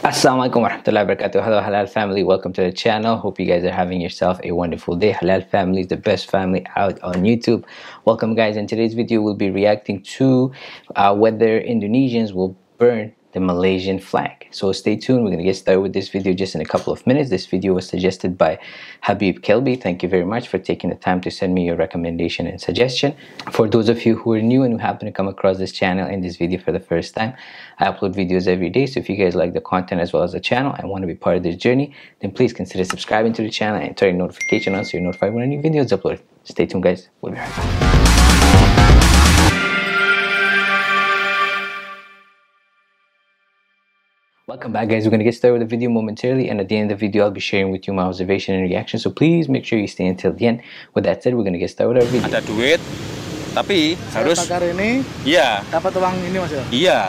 Assalamualaikum warahmatullahi wabarakatuh. Hello Halal family, welcome to the channel. Hope you guys are having yourself a wonderful day. Halal family is the best family out on YouTube. Welcome guys. In today's video we'll be reacting to whether Indonesians will burn the Malaysian flag. So stay tuned, we're going to get started with this video just in a couple of minutes. This video was suggested by Habib Kelby. Thank you very much for taking the time to send me your recommendation and suggestion. For those of you who are new and who happen to come across this channel and this video for the first time, I upload videos every day, so if you guys like the content as well as the channel and want to be part of this journey, then please consider subscribing to the channel and turning notification on so you're notified when a new video is uploaded. Stay tuned guys, we'll be right back. Welcome back guys, we're going to get started with the video momentarily, and at the end of the video I'll be sharing with you my observation and reaction, so please make sure you stay until the end. With that said, we're going to get started with our video. Ada duit, tapi harus bakar ini, iya, dapat uang ini mas ya? iya.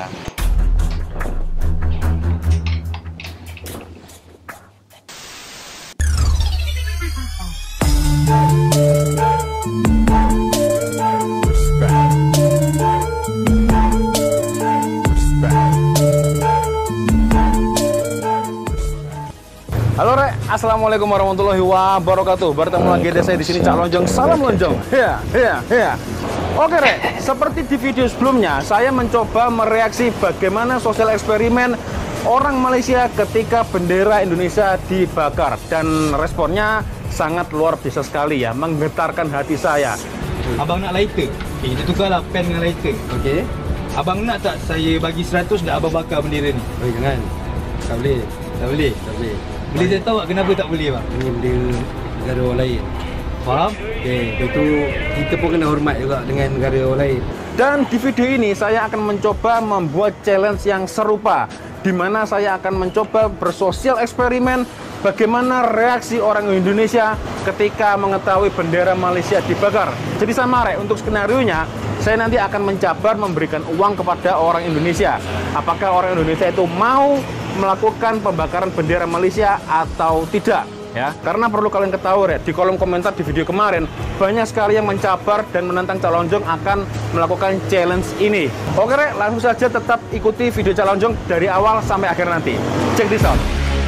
Halo Rek, assalamualaikum warahmatullahi wabarakatuh. Bertemu lagi dengan saya di sini Cak Lonjong. Salam Lonjong. Ya. Oke Rek, seperti di video sebelumnya, saya mencoba mereaksi bagaimana sosial eksperimen orang Malaysia ketika bendera Indonesia dibakar, dan responnya sangat luar biasa sekali ya, menggetarkan hati saya. Abang nak lighter? Okay, kita tukarlah pen dengan lighter. Okey. Abang nak tak saya bagi 100 nak abang bakar bendera ni? Oh jangan. Tak boleh. Tak boleh? Tak boleh. Boleh saya tahu tak kenapa tak boleh bang? Ini bendera negara orang lain. Faham? Okey, itu kita pun kena hormat juga dengan negara orang lain. Dan di video ini saya akan mencoba membuat challenge yang serupa, di mana saya akan mencoba bersosial eksperimen bagaimana reaksi orang Indonesia ketika mengetahui bendera Malaysia dibakar. Jadi sama Rek, untuk skenarionya saya nanti akan mencabar memberikan uang kepada orang Indonesia. Apakah orang Indonesia itu mau melakukan pembakaran bendera Malaysia atau tidak? Ya, karena perlu kalian ketahui Rek, di kolom komentar di video kemarin banyak sekali yang mencabar dan menantang Cak Lonjong akan melakukan challenge ini. Oke Rek, langsung saja tetap ikuti video Cak Lonjong dari awal sampai akhir nanti. Check this out.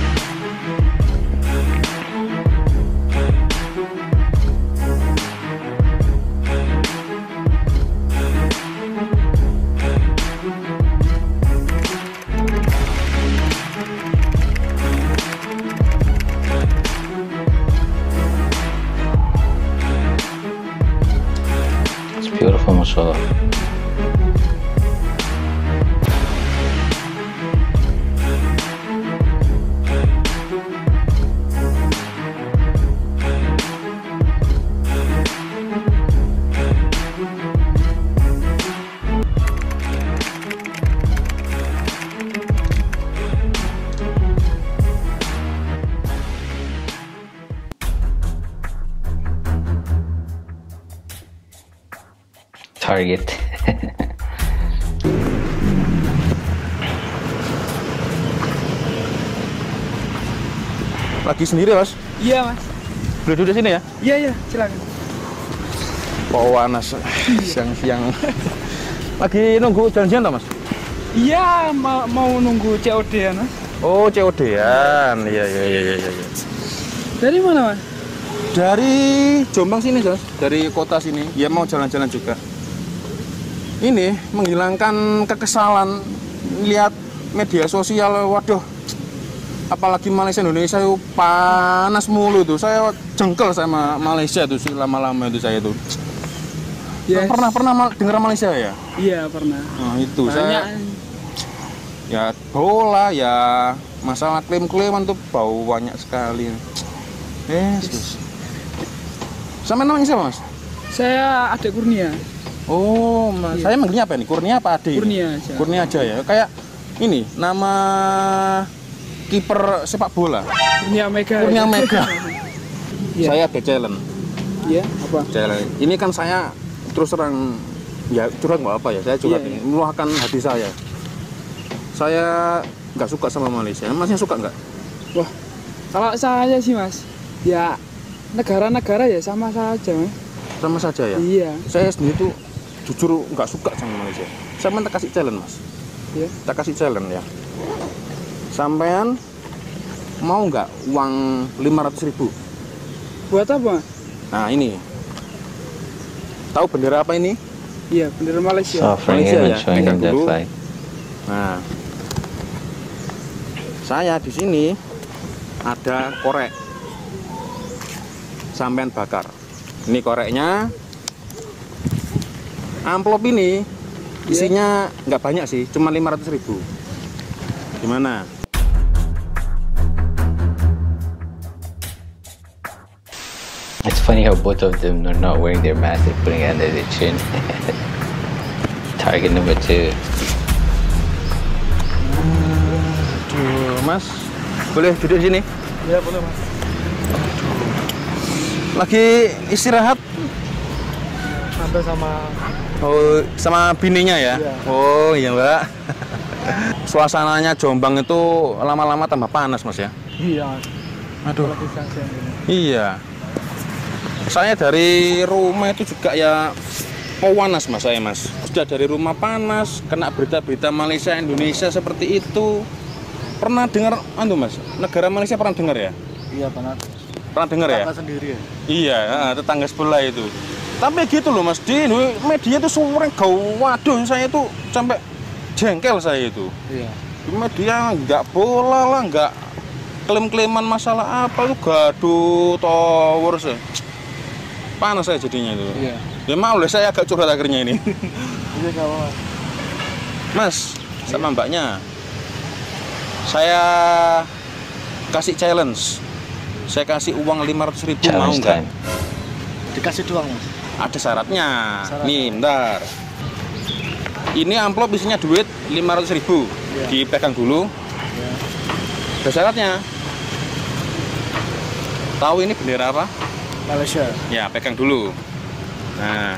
Beautiful, mashallah. Target. Lagi sendiri Mas? Iya mas. Boleh duduk sini ya? Iya, silakan. Panas siang-siang. Lagi nunggu janjian tak Mas? Iya, mau nunggu COD ya mas. Oh, COD-an. Iya. Dari mana mas? Dari Jombang sini, Mas. Dari kota sini. Ya mau jalan-jalan juga. Ini menghilangkan kekesalan lihat media sosial. Waduh, apalagi Malaysia Indonesia itu panas mulu tuh. Saya jengkel sama Malaysia tuh sih, lama-lama itu saya tuh. Yes. Pernah dengar Malaysia ya? Iya pernah. Nah, itu Banyak. saya ya bola ya, masalah klaim-klaiman tuh bau banyak sekali. Yes. Sama namanya siapa Mas? Saya Ade Kurnia. Oh, Mas. Iya. Saya manggilnya apa nih? Kurnia apa Ade? Kurnia aja. Kurnia aja ya. Kayak ini nama kiper sepak bola. Kurnia Mega. Kurnia Mega. Iya. Saya ada challenge. Iya, apa? Challenge. Ini kan saya terus terang ya curhat nggak apa ya. Saya curhat Iya, ini, meluahkan hati saya. Saya nggak suka sama Malaysia. Masnya suka nggak? Wah, kalau saya sih mas, ya negara-negara ya sama saja mas. Sama saja ya. Iya. Saya sendiri tuh jujur nggak suka sama Malaysia. Saya minta kasih challenge Mas. Iya. Tak kasih challenge ya. Sampean mau nggak uang 500.000? Buat apa? Nah ini, tahu bendera apa ini? Iya, bendera Malaysia. Offering Malaysia him ya, and showing pegang him the dulu. flag. Nah, saya di sini ada korek, sampean bakar. Ini koreknya. Amplop ini isinya nggak banyak sih, cuma 500.000. Gimana? It's funny how both of them are not wearing their mask, they're putting it under their chin. Target number 2. Aduh, Mas, boleh duduk di sini? Iya, boleh, Mas. Lagi istirahat? Sampai sama Oh, sama bininya ya? Iya. Oh iya Mbak. Suasananya Jombang itu lama-lama tambah panas Mas ya? iya. Aduh. Lagi siang-siang ini. Iya. Saya dari rumah itu juga ya panas Mas saya Mas. Sudah dari rumah panas, kena berita-berita Malaysia, Indonesia seperti itu. Pernah dengar Mas? Negara Malaysia pernah dengar ya? Iya, pernah. Pernah dengar ya? Kakak sendiri ya? Iya, tetangga sebelah itu. Tapi gitu loh Mas, di media itu sore waduh saya itu sampai jengkel saya itu. Iya. Di media nggak bola lah, nggak klaim-klaiman masalah apa itu gaduh tower sih. Panas saya jadinya itu. Iya. Ya mau lah saya agak curhat akhirnya ini. Iya, nggak apa-apa. Mas, sama mbaknya, saya kasih challenge. Saya kasih uang 500.000 mau Challenge nggak? time. Dikasih doang, Mas. Ada syaratnya. Syaratnya. Nih, bentar. Ini amplop isinya duit 500.000. Iya. Dipegang dulu. Iya. Ada syaratnya. Tahu ini bendera apa? Malaysia. Ya, pegang dulu. Nah.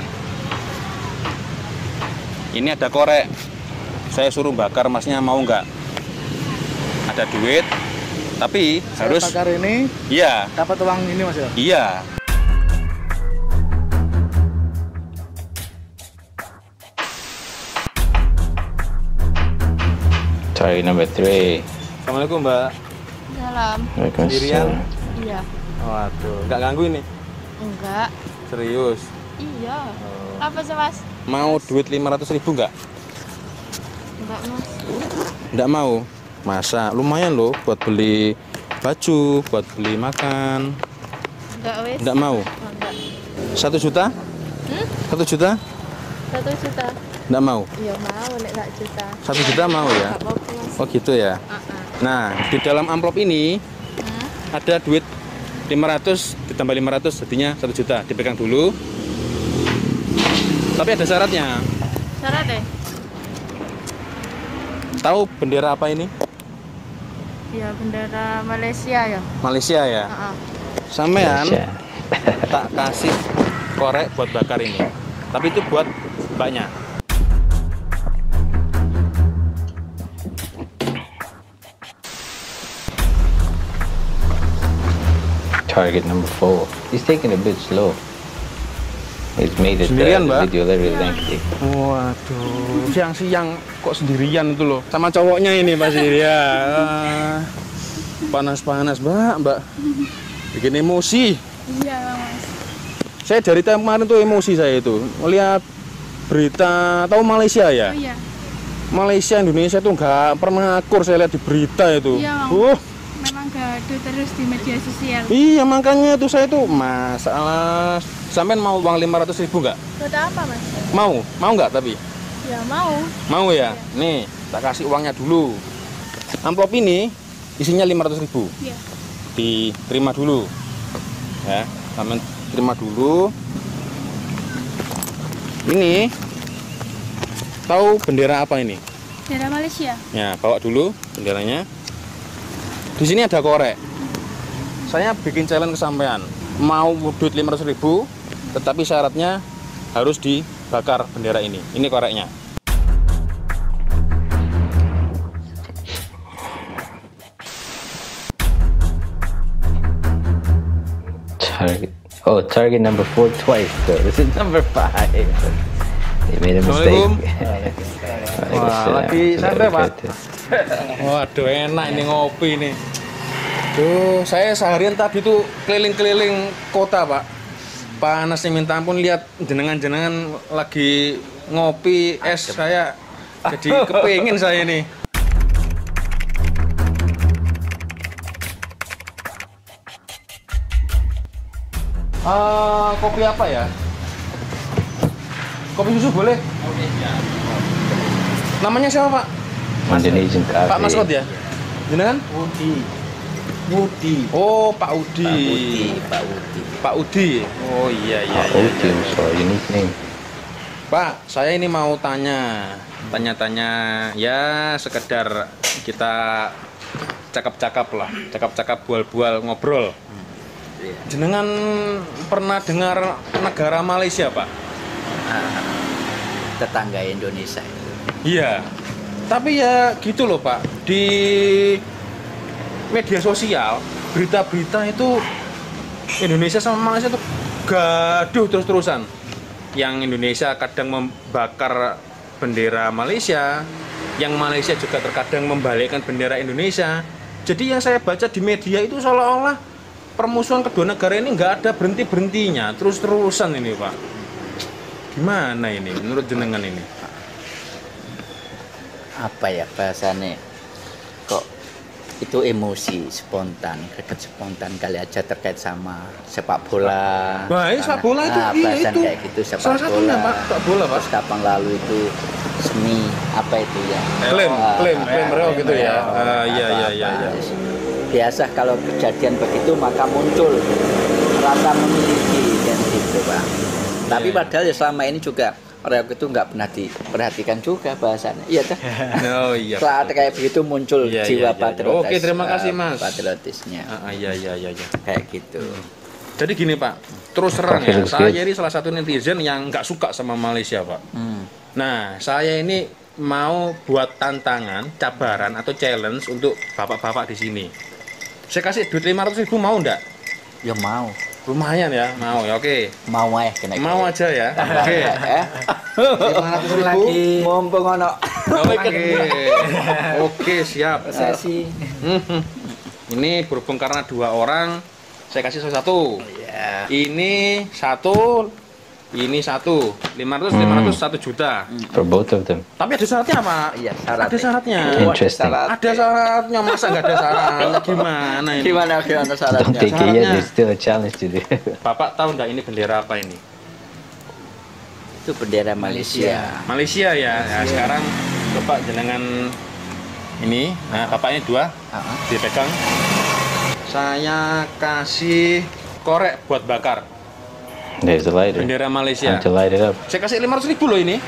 Ini ada korek. Saya suruh bakar, Masnya mau nggak? Ada duit. Tapi Saya harus bakar ini, iya. dapat uang ini, Mas ya? Iya. Target number 3. Assalamualaikum, Mbak. Salam. Sendirian? Iya. Waduh, nggak ganggu ini? Enggak. Serius. Iya. Apa sih, Mas? Mau duit 500.000 nggak? Enggak, Mas. Nggak mau. Masa lumayan loh buat beli baju, buat beli makan. Enggak, wes. Nggak mau. Enggak. 1 juta? 1 juta? 1 juta. Nggak mau. Iya, mau nek 1 juta. 1 juta mau ya? Enggak apa-apa, Mas. Oh gitu ya. Nah, di dalam amplop ini ada duit 500 ditambah 500 jadinya 1 juta. Dipegang dulu. Tapi ada syaratnya. Syarat deh. Tahu bendera apa ini? Iya, bendera Malaysia ya. Malaysia ya. Heeh. Sampean Malaysia. tak kasih korek buat bakar ini. Tapi itu buat mbaknya. Target number 4. He's taking a bit slow. He's made it Sendirian, the Mbak? video very lengthy. Waduh, siang-siang kok sendirian itu loh. Sama cowoknya ini pasti ya. Panas-panas, Mbak. Bikin emosi. Iya, Mas. Saya dari kemarin tuh emosi saya itu. Melihat berita, tahu Malaysia ya? Oh iya. Malaysia, Indonesia tuh nggak pernah akur saya lihat di berita itu. Iya, memang gaduh terus di media sosial. Iya, makanya tuh saya tuh masalah. Sampean mau uang 500.000 nggak? Buat apa, Mas? Mau nggak tapi? Ya, mau. Mau ya? Nih, tak kasih uangnya dulu. Amplop ini isinya 500.000. Iya. Diterima dulu. Ya, sampean terima dulu. Ini tahu bendera apa ini? Bendera Malaysia. Ya, bawa dulu benderanya. Di sini ada korek. Saya bikin challenge ke sampean. Mau duit 500.000, tetapi syaratnya harus dibakar bendera ini. Ini koreknya. Target. Oh, target number 4 twice though. This is number 5. You made a Assalamualaikum. mistake. Wah, lagi santai, Pak. Waduh, enak ini ngopi nih. Tuh, saya seharian tadi tuh keliling-keliling kota, Pak. Panas nih minta ampun, lihat jenengan-jenengan lagi ngopi es, saya jadi kepingin saya nih. Kopi apa ya? Kopi susu boleh? Namanya siapa, Pak? Indonesian coffee. Pak Masud ya? Jenengan? Budi. Oh, Pak Udi. Pak Udi. Oh iya iya. Pak Udi, so unique name. Pak, saya ini mau tanya-tanya ya sekedar kita cakap-cakap lah, cakap-cakap bual-bual ngobrol. Jenengan pernah dengar negara Malaysia, Pak? Tetangga Indonesia itu. Iya. Tapi ya gitu loh, Pak. Di media sosial, berita-berita itu Indonesia sama Malaysia itu gaduh terus-terusan. Yang Indonesia kadang membakar bendera Malaysia, yang Malaysia juga terkadang membalikkan bendera Indonesia. Jadi yang saya baca di media itu seolah-olah permusuhan kedua negara ini nggak ada berhenti-berhentinya, terus-terusan ini, Pak. Gimana ini menurut jenengan ini? Apa ya bahasanya? Kok itu emosi spontan, greget spontan kali aja terkait sama sepak bola. Baik, sepak bola itu iya bahasan itu. kayak gitu sepak Salah satunya, bola. Pak, sepak bola, Pak. Terus kapan lalu itu seni apa itu ya? Klaim reo gitu ya. Iya. Biasa kalau kejadian begitu maka muncul rasa memiliki dan gitu, Pak. Tapi padahal ya selama ini juga reok itu nggak pernah diperhatikan juga bahasannya. Iya tuh. Oh iya. Saat kayak begitu muncul Iya, jiwa iya. patriotis. Oke, terima kasih, Mas. Patriotisnya Iya. kayak gitu. Jadi gini, Pak, terus terang ya, saya ini salah satu netizen yang nggak suka sama Malaysia, Pak. Nah, saya ini mau buat tantangan, cabaran atau challenge untuk bapak-bapak di sini. Saya kasih duit 500.000, mau nggak? Ya mau. Lumayan ya, mau ya, oke. Mau aja kena. Mau aja ya, oke. 500 lagi. Mumpung ono. Oke, siap. Sesi. Ini berhubung karena 2 orang, saya kasih satu. Ya. Ini satu, ini satu. 500, 1 juta. For both of them. Tapi ada syaratnya, Pak. Iya, syaratnya. Ada syaratnya. Interesting. Ada syaratnya, masa nggak ada syaratnya? Gimana ini? Gimana Don't syaratnya? take it yet, it's still a challenge to do. Bapak tahu nggak ini bendera apa ini? Itu bendera Malaysia. Malaysia ya. Nah, sekarang coba jenengan ini. Nah, bapaknya 2, dipegang. Saya kasih korek buat bakar. There's the lighter. Bendera Malaysia. Time to light it up. Saya kasih 500.000 loh ini.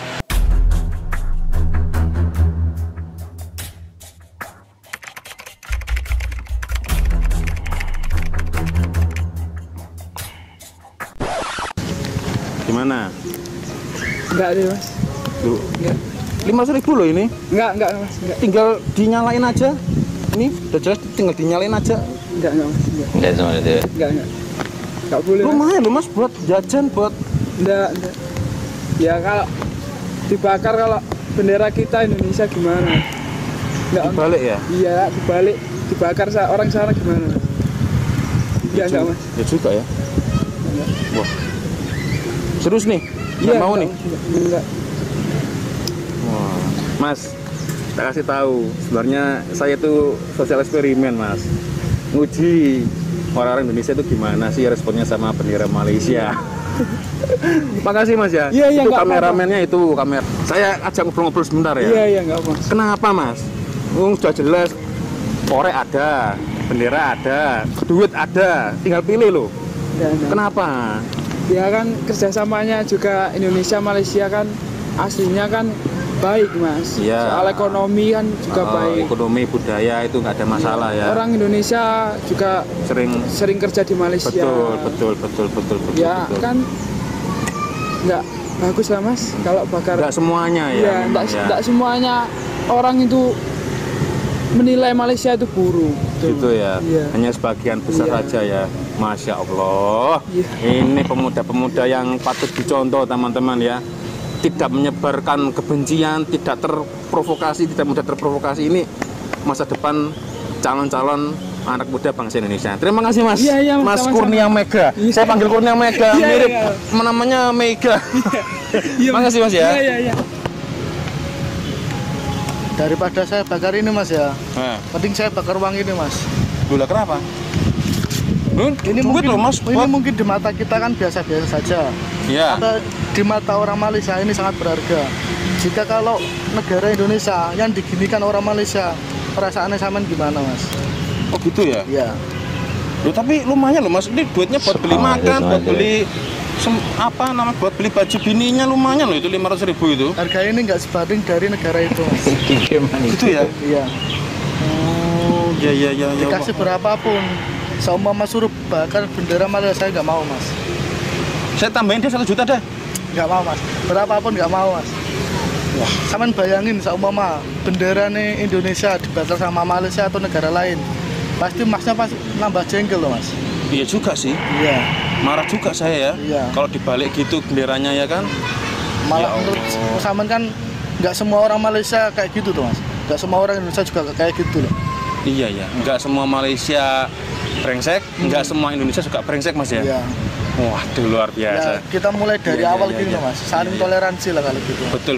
Gimana? Enggak deh, Mas. Tuh. 500.000 loh ini. Enggak, Mas. Enggak. Tinggal dinyalain aja. Ini udah jelas, tinggal dinyalain aja. Enggak, Mas. Enggak. You guys don't want to do it. Enggak. Enggak boleh. Mas. Lumayan loh, Mas, buat jajan, buat Enggak. Ya kalau dibakar kalau bendera kita Indonesia gimana? Enggak. dibalik ya. Iya, dibalik, dibakar orang sana gimana? Enggak, Mas. Ya juga ya. Enggak. Wah. Serius nih? Iya, Nggak mau nih? Enggak. Wah. Mas, tak kasih tahu. Sebenarnya saya tuh sosial eksperimen, Mas. Nguji orang-orang Indonesia itu gimana sih responnya sama bendera Malaysia. Makasih, Mas ya. Iya, itu nggak kameramennya itu kamera. Saya ajak ngobrol-ngobrol sebentar ya. Iya, enggak apa. Kenapa, Mas? Sudah jelas korek ada, bendera ada, duit ada, tinggal pilih loh. Enggak. Kenapa? Ya kan kerjasamanya juga Indonesia Malaysia kan aslinya kan baik, Mas. Iya. Soal ekonomi kan juga baik. Ekonomi budaya itu nggak ada masalah ya. Orang Indonesia juga sering kerja di Malaysia. Betul. Ya betul. kan nggak bagus lah, Mas, kalau bakar. Nggak semuanya ya. Iya, memang nggak semuanya orang itu menilai Malaysia itu buruk. Gitu ya. Iya. Hanya sebagian besar Iya. saja ya. Masya Allah. Iya. Ini pemuda-pemuda yang patut dicontoh, teman-teman ya. tidak menyebarkan kebencian, tidak terprovokasi, tidak mudah terprovokasi. Ini masa depan calon-calon anak muda bangsa Indonesia. Terima kasih Mas. Iya, Mas sama-sama. Kurnia Mega. Saya panggil Kurnia Mega, Iya, mirip iya. namanya Mega. Iya, Makasih Mas ya. Iya. Daripada saya bakar ini Mas ya, Nah, mending saya bakar uang ini Mas. gula kenapa? Ini duit mungkin, loh Mas. ini mungkin di mata kita kan biasa-biasa saja. Iya. Tapi di mata orang Malaysia ini sangat berharga. Jika kalau negara Indonesia yang diginikan orang Malaysia, perasaannya sama gimana Mas? Oh gitu ya. Iya. Loh, tapi lumayan loh Mas. Ini duitnya buat beli makan, buat beli buat beli baju bininya lumayan loh, itu 500.000 itu. Harga ini nggak sebanding dari negara itu Mas. Itu ya. Iya. Oh, ya. Dikasih berapapun, seumpama suruh bakar bendera Malaysia saya nggak mau Mas. Saya tambahin dia 1 juta deh. Nggak mau Mas. Berapapun nggak mau Mas. Wah. Saman bayangin seumpama bendera nih Indonesia dibakar sama Malaysia atau negara lain, pasti Masnya pasti nambah jengkel loh Mas. Iya juga sih. Iya. Marah juga saya ya. Iya. Kalau dibalik gitu benderanya ya kan. Malah Ya menurut Allah. Saman kan nggak semua orang Malaysia kayak gitu tuh Mas. Nggak semua orang Indonesia juga kayak gitu loh. Iya ya. Enggak semua Malaysia brengsek, enggak semua Indonesia suka brengsek Mas ya. Iya. Wah, itu luar biasa. Ya, kita mulai dari Iya, awal iya, gini iya. loh Mas. Saling Iya. toleransi lah kalau gitu. Betul.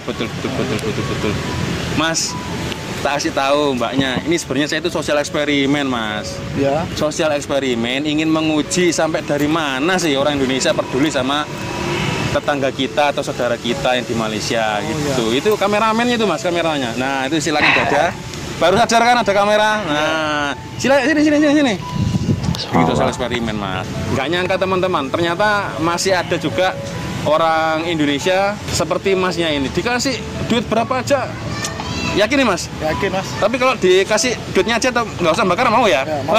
Mas, tak kasih tahu mbaknya, ini sebenarnya saya itu sosial eksperimen Mas. Ya. Sosial eksperimen ingin menguji sampai dari mana sih orang Indonesia peduli sama tetangga kita atau saudara kita yang di Malaysia gitu. Itu kameramennya itu Mas, kameranya. Nah, itu silakan dada. Baru sadar kan ada kamera. Nah, silakan sini. Ini sosial eksperimen Mas. Nggak nyangka teman-teman, ternyata masih ada juga orang Indonesia seperti Masnya ini. Dikasih duit berapa aja, yakin nih Mas? Yakin Mas. Tapi kalau dikasih duitnya aja atau nggak usah bakar mau ya? Ya, mau.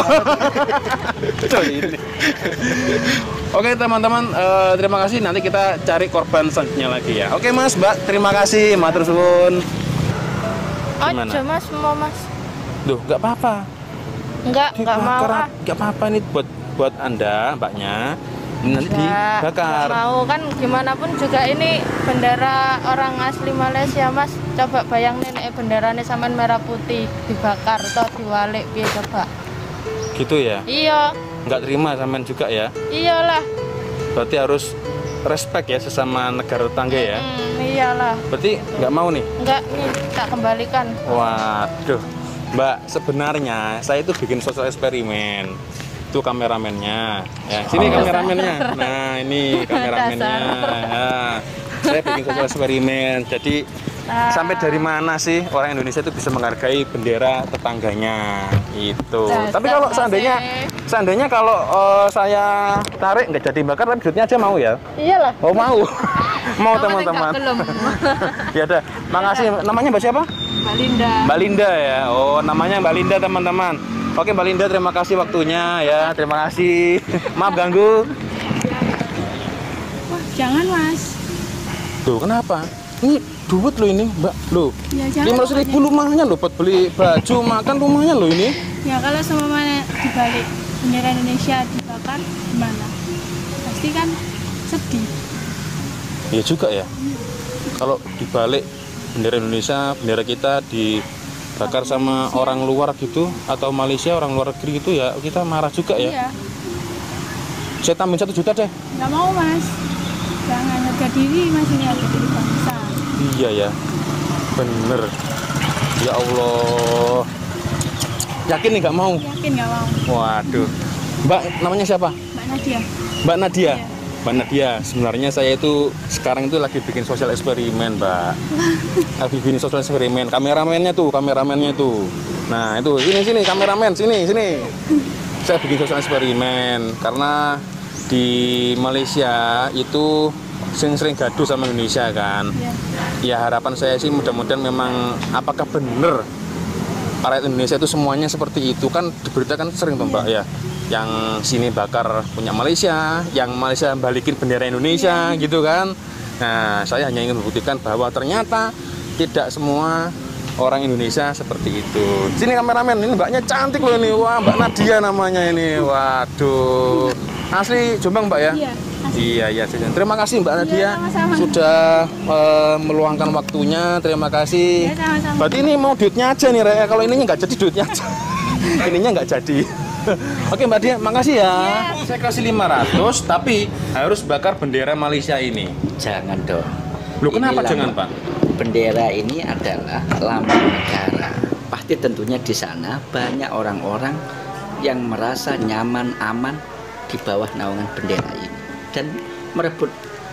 Oke teman-teman, terima kasih. Nanti kita cari korban selanjutnya lagi ya. Oke Mas, Mbak, terima kasih. Matur suwun. Gimana? Aja Mas, mau Mas. Duh, nggak apa-apa. Nggak mau ah. Nggak apa-apa ini buat Anda, Mbaknya. Nanti Nggak dibakar. mau kan gimana pun juga ini bendera orang asli Malaysia Mas. Coba bayang nenek benderanya saman merah putih dibakar atau diwalik piye coba. Gitu ya? Iya, Nggak terima sampean juga ya? iyalah. Berarti harus respect ya sesama negara tetangga ya? Iyalah. Berarti nggak mau nih? Enggak nih, tak kembalikan. Waduh, Mbak, sebenarnya saya itu bikin sosial eksperimen. Itu kameramennya. Ya, sini kameramennya. Nah, ini kameramennya. Nah, saya bikin sosial eksperimen. Jadi sampai dari mana sih orang Indonesia itu bisa menghargai bendera tetangganya? Itu. Tapi kalau seandainya kalau saya tarik nggak jadi bakar, tapi duitnya aja mau ya? Iyalah. Oh mau. Mau Kamu teman-teman. belum. Ya udah, makasih. Namanya Mbak siapa? Mbak Linda. Mbak Linda ya. Oh, namanya Mbak Linda teman-teman. Oke Mbak Linda, terima kasih waktunya ya. Terima kasih. Maaf ganggu. Wah, jangan Mas. Tuh kenapa? Ini duit loh ini Mbak. Loh. Ya jangan. 500.000 lumayan loh buat beli baju makan, lumayan loh ini. Ya kalau semuanya dibalik bendera Indonesia dibakar gimana? Pasti kan sedih. Iya juga ya. Kalau dibalik bendera Indonesia, bendera kita dibakar sama orang luar gitu atau Malaysia, orang luar negeri gitu ya, kita marah juga ya. Iya. Saya tambahin 1 juta deh. Nggak mau Mas. Jangan, harga diri Mas, ini harga diri bangsa. Iya ya, bener. Ya Allah. Yakin nih nggak mau? Yakin nggak mau? Waduh. Mbak, namanya siapa? Mbak Nadia. Mbak Nadia. Iya. Mbak Nadia, sebenarnya saya itu sekarang itu lagi bikin sosial eksperimen, Mbak. Lagi bikin sosial eksperimen. Kameramennya tuh. Nah, itu sini kameramen, sini. Saya bikin sosial eksperimen karena di Malaysia itu sering gaduh sama Indonesia kan. Iya. Ya harapan saya sih mudah-mudahan memang apakah benar rakyat Indonesia itu semuanya seperti itu, kan diberitakan sering tuh Mbak ya. Yang sini bakar punya Malaysia, yang Malaysia balikin bendera Indonesia gitu kan. Nah, saya hanya ingin membuktikan bahwa ternyata tidak semua orang Indonesia seperti itu. Sini kameramen, ini mbaknya cantik loh ini. Wah, Mbak Nadia namanya ini. Waduh. Asli Jombang Mbak ya? Iya, Iya, jajan. Terima kasih Mbak Nadia sama-sama. sudah meluangkan waktunya. Terima kasih. Iya, sama-sama. Berarti ini mau duitnya aja nih, Rek. Kalau ininya nggak jadi duitnya aja. Ininya nggak jadi. Oke Mbak Dia, makasih ya. Saya kasih 500, tapi harus bakar bendera Malaysia ini. Jangan dong. Loh kenapa Ini jangan lambang- Pak? Bendera ini adalah lambang negara. Pasti tentunya di sana banyak orang-orang yang merasa nyaman, aman di bawah naungan bendera ini. Dan merebut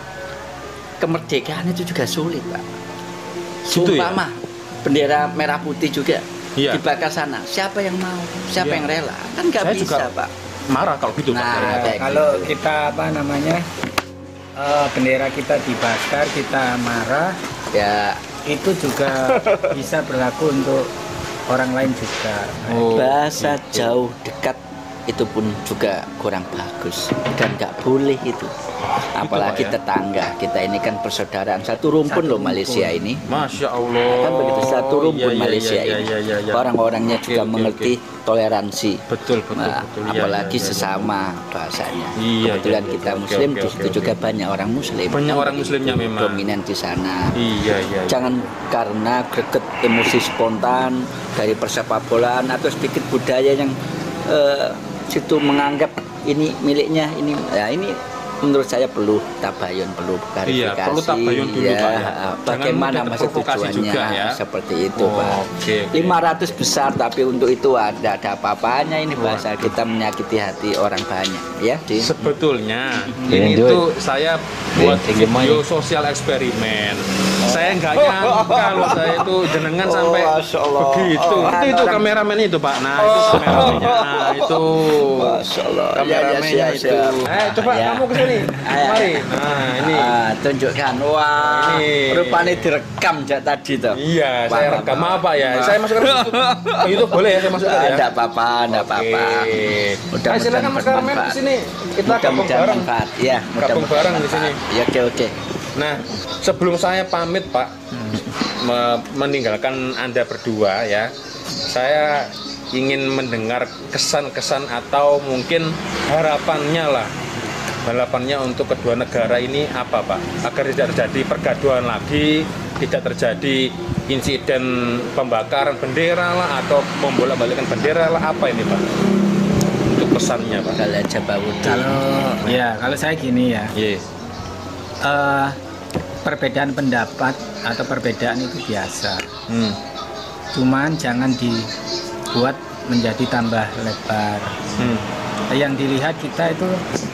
kemerdekaan itu juga sulit, Pak. Gitu ya? Sumpama bendera merah putih juga Iya. dibakar sana. Siapa yang mau? Siapa Iya. yang rela? Kan nggak Saya bisa, juga Pak. Marah kalau gitu Pak. Nah, kayak Kalau gitu. kita apa namanya bendera kita dibakar, kita marah, Ya, itu juga bisa berlaku untuk orang lain juga. Oh, bahasa gitu. jauh dekat itu pun juga kurang bagus dan nggak boleh itu. Apalagi Pak, ya? tetangga kita ini kan persaudaraan satu rumpun loh Malaysia ini. Masya Allah. Kan begitu satu rumpun Iya, Malaysia iya, ini. iya, iya, iya. Orang-orangnya Oke, juga oke, mengerti toleransi. Betul, betul, Nah, betul. Iya, apalagi iya, iya, sesama bahasanya. Iya, Kebetulan iya, kita oke, Muslim, oke, di oke, situ oke. juga banyak orang Muslim. Banyak orang Jadi Muslimnya itu memang. dominan di sana. Iya, iya. Jangan karena greget emosi spontan dari persepak bolaan atau sedikit budaya yang situ menganggap ini miliknya ini. Ya ini menurut saya perlu tabayun, perlu klarifikasi. Iya, perlu tabayun dulu, Pak, ya. Jangan Bagaimana mudah maksud terprovokasi tujuannya juga, ya. seperti itu, Oh, Pak. oke, oke. 500 besar tapi untuk itu ada apa-apanya ini bahasa kita menyakiti hati orang banyak, ya. Di Sebetulnya Didn't ini do tuh saya buat take the video money. sosial eksperimen. Saya nggak nyangka kalau saya itu jenengan sampai Masya Allah. begitu. Itu Orang- kameramen itu Pak. Nah itu kameramennya. Nah itu Masya Allah. kameramennya Ya, itu. siap. Coba Ya. kamu kesini. Ayo. Mari. Nah ini. Tunjukkan. Wah, Ini. rupanya direkam jak tadi tuh. Iya, Wah, saya wah, rekam wah. apa ya? Wah. Saya masukkan ke YouTube. Ke YouTube boleh ya saya masukkan ya? Enggak apa-apa, enggak apa-apa. Ayo silakan Mas Karmen ke sini. Kita gabung Mudah-mudahan bareng. manfaat. Ya, Gabung bareng di sini. Ya, oke. Nah, sebelum saya pamit Pak, meninggalkan Anda berdua ya, saya ingin mendengar kesan-kesan atau mungkin harapannya untuk kedua negara ini apa Pak? Agar tidak terjadi pergaduhan lagi, tidak terjadi insiden pembakaran bendera lah atau membolak-balikkan bendera lah, apa ini Pak? Untuk pesannya Pak. Kalau Jabawudi. Kalau saya gini ya, Yes. perbedaan pendapat atau perbedaan itu biasa. Hmm. Cuman jangan dibuat menjadi tambah lebar. Hmm. Yang dilihat kita itu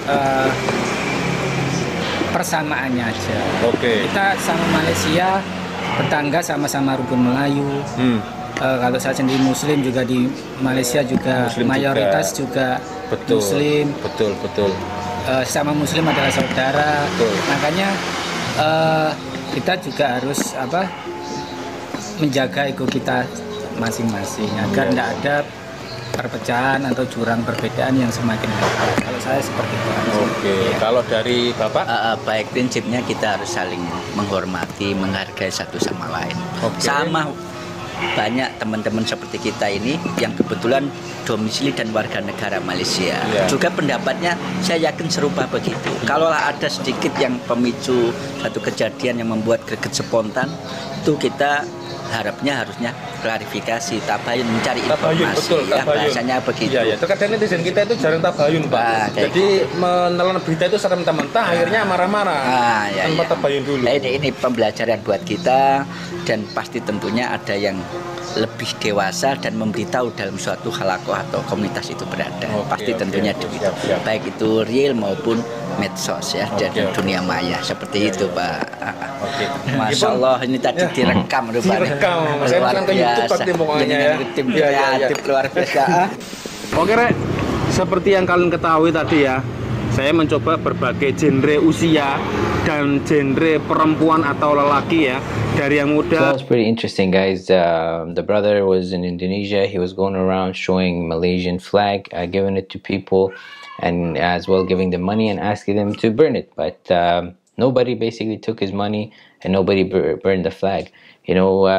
persamaannya aja. Oke. Kita sama Malaysia, tetangga sama-sama rukun Melayu. Hmm. Kalau saya sendiri Muslim juga di Malaysia juga Muslim mayoritas juga Betul. Muslim. Betul. Sama Muslim adalah saudara. Betul. Makanya kita juga harus menjaga ego kita masing-masing agar tidak ada perpecahan atau jurang perbedaan yang semakin lebar. Kalau saya seperti itu. Oke. Kalau dari Bapak? Baik, prinsipnya kita harus saling menghormati, menghargai satu sama lain. Oke. Sama banyak teman-teman seperti kita ini yang kebetulan domisili dan warga negara Malaysia. Iya. Juga pendapatnya saya yakin serupa begitu. Kalaulah ada sedikit yang pemicu satu kejadian yang membuat greget spontan, itu kita harusnya klarifikasi, tabayun, mencari Tabayun, informasi. betul, Ya, tabayun. bahasanya begitu. Iya, ya. Terkadang netizen kita itu jarang tabayun, Pak. Nah, kayak Jadi menelan berita itu secara mentah-mentah, akhirnya marah-marah. tanpa tabayun dulu. Nah, ini pembelajaran buat kita, dan pasti tentunya ada yang lebih dewasa dan memberitahu dalam suatu halakoh atau komunitas itu berada. Oke, Pasti oke, tentunya oke, begitu. siap. Baik itu real maupun medsos ya, dan Oke, oke. dunia maya seperti itu, Pak. Oke. Masya Allah, ini tadi Ya. direkam rupanya. Direkam. Saya Luar masukkan ke YouTube biasa. pasti pokoknya Dengan ya. tim Iya, iya, iya. kreatif luar biasa. Oke, Rek. Seperti yang kalian ketahui tadi ya, saya mencoba berbagai genre usia dan genre perempuan atau lelaki ya, dari yang So muda. that was pretty interesting, guys. The brother was in Indonesia. He was going around showing Malaysian flag, giving it to people, and as well giving them money and asking them to burn it. But nobody basically took his money, and nobody burned the flag.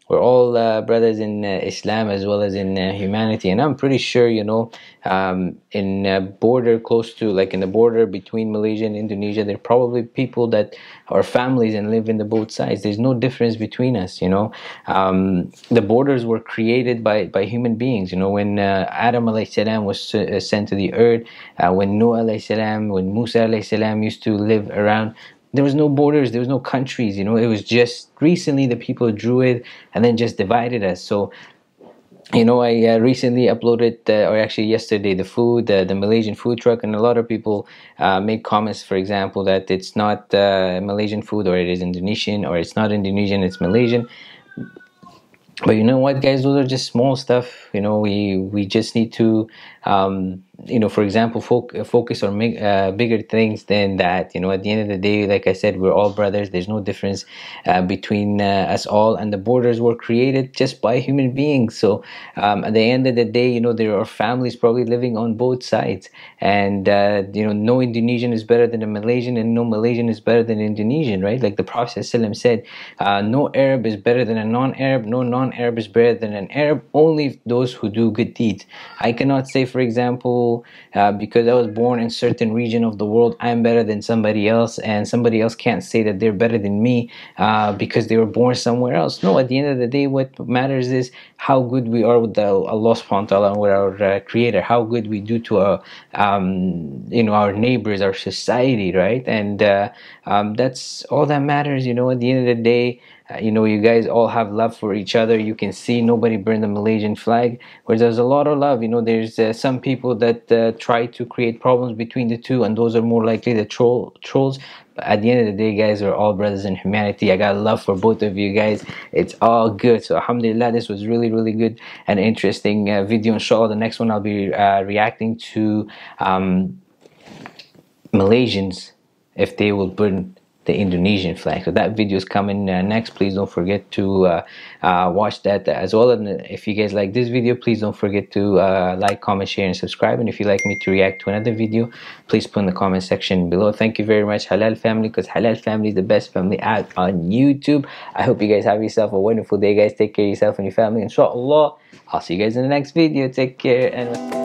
we're all brothers in Islam as well as in humanity. And I'm pretty sure, you know, in a border close to, like in the border between Malaysia and Indonesia, there are probably people that are families and live in the both sides. There's no difference between us, you know. The borders were created by human beings, you know. When Adam alayhi salam was sent to the earth, when Noah alayhi salam, when Musa alayhi salam used to live around, there was no borders, there was no countries, you know. It was just recently the people drew it and then just divided us. So, you know, I recently uploaded, or actually yesterday, the Malaysian food truck, and a lot of people made comments, for example, that it's not Malaysian food, or it is Indonesian, or it's not Indonesian, it's Malaysian. But you know what, guys, those are just small stuff. You know, we just need to you know, for example, focus on bigger things than that. You know, at the end of the day, like I said, we're all brothers. There's no difference between us all, and the borders were created just by human beings. So at the end of the day, you know, there are families probably living on both sides, and you know, no Indonesian is better than a Malaysian, and no Malaysian is better than Indonesian, right? Like the Prophet ﷺ said, no Arab is better than a non-Arab, no non-Arab is better than an Arab, only those who do good deeds. I cannot say, for example, because I was born in certain region of the world, I'm better than somebody else, and somebody else can't say that they're better than me because they were born somewhere else. No, at the end of the day, what matters is how good we are with Allah subhanahu wa ta'ala and with our creator, how good we do to our you know, our neighbors, our society, right? And that's all that matters, you know. At the end of the day, you know, you guys all have love for each other. You can see nobody burned the Malaysian flag, where there's a lot of love. You know, there's some people that try to create problems between the two, and those are more likely the trolls. But at the end of the day, guys, we're all brothers in humanity. I got love for both of you guys. It's all good. So alhamdulillah, this was really, really good and interesting video. Inshallah, the next one I'll be reacting to Malaysians if they will burn the Indonesian flag. So that video is coming next. Please don't forget to watch that as well. And if you guys like this video, please don't forget to like, comment, share, and subscribe. And if you'd like me to react to another video, please put in the comment section below. Thank you very much, Halal Family, because Halal Family is the best family out on YouTube. I hope you guys have yourself a wonderful day, guys. Take care of yourself and your family, inshallah. I'll see you guys in the next video. Take care and